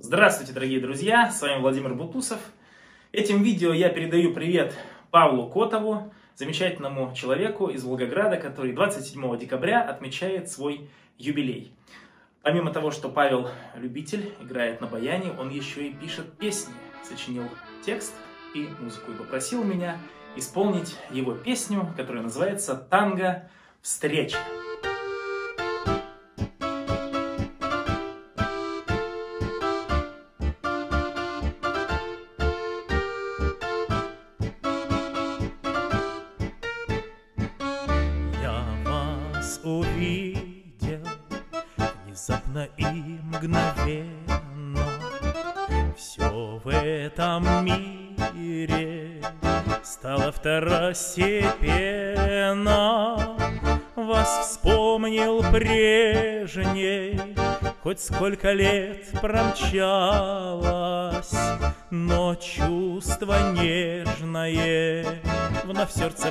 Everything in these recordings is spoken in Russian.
Здравствуйте, дорогие друзья, с вами Владимир Бутусов. Этим видео я передаю привет Павлу Котову, замечательному человеку из Волгограда, который 27 декабря отмечает свой юбилей. Помимо того, что Павел любитель, играет на баяне, он еще и пишет песни, сочинил текст и музыку и попросил меня исполнить его песню, которая называется «Танго встреча». Увидел внезапно и мгновенно. Все в этом мире стало второстепенно. Вас вспомнил прежней, хоть сколько лет промчалось, но чувство нежное вновь в сердце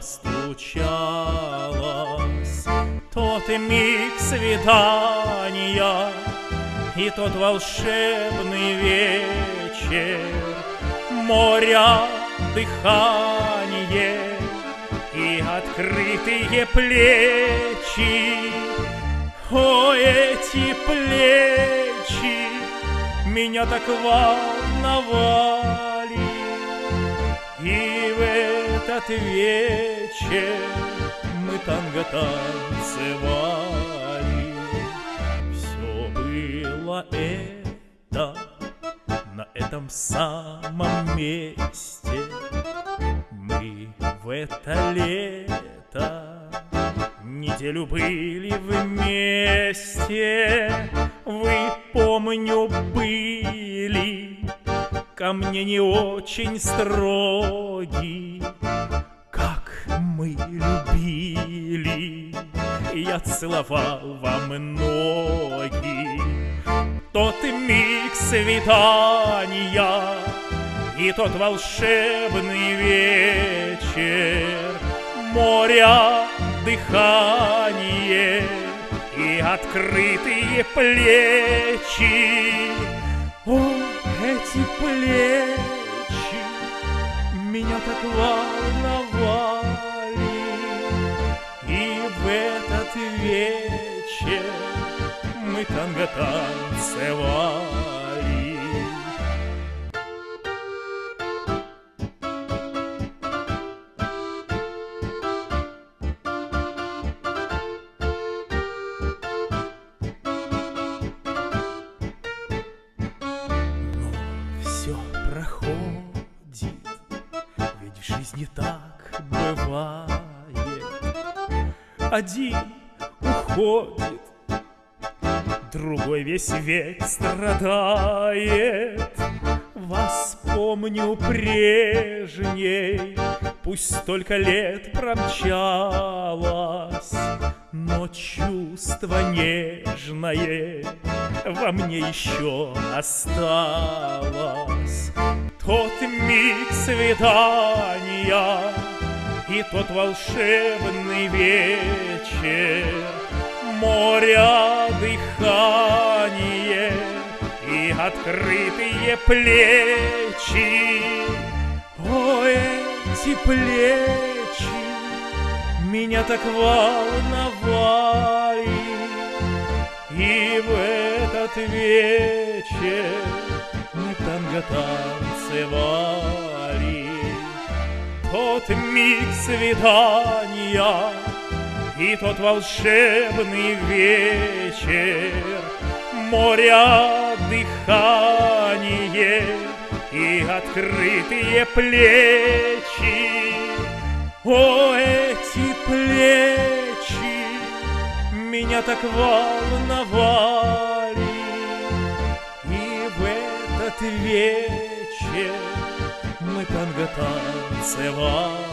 постучалось. Тот миг свидания и тот волшебный вечер, моря дыхание и открытые плечи. О, эти плечи меня так волновали, и в этот вечер мы танго танцевали. Все было это на этом самом месте. Мы в это лето неделю были вместе. Вы, помню, были ко мне не очень строги. Как мы любили, я целовал вам ноги. Тот миг свидания и тот волшебный вечер, моря дыхание и открытые плечи. О, эти плечи меня так волновали, и в этот вечер мы танго танцевали. Но все проходит, ведь в жизни так бывает. Один уходит, другой весь век страдает. Вас помню прежней, пусть столько лет промчалось, но чувство нежное во мне еще осталось. Тот миг свидания и тот волшебный вечер, моря дыхание и открытые плечи. О, эти плечи меня так волновали, и в этот вечер мы танго танцевали. Тот миг свидания и тот волшебный вечер, моря дыхание и открытые плечи. О, эти плечи меня так волновали, и в этот вечер мы танго танцевали.